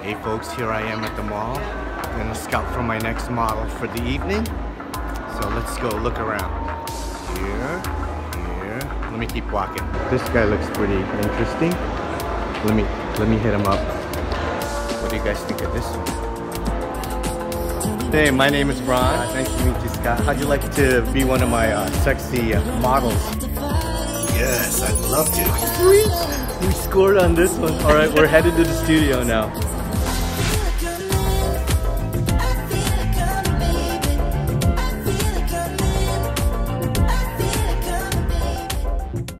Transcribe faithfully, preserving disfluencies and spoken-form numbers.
Hey folks, here I am at the mall. I'm gonna scout for my next model for the evening. So let's go look around. Here, here. Let me keep walking. This guy looks pretty interesting. Let me let me hit him up. What do you guys think of this one? Hey, my name is Ron. Uh, nice to meet you, Scott. How'd you like to be one of my uh, sexy uh, models? Yes, I'd love to. Sweet! We scored on this one. Alright, we're headed to the studio now.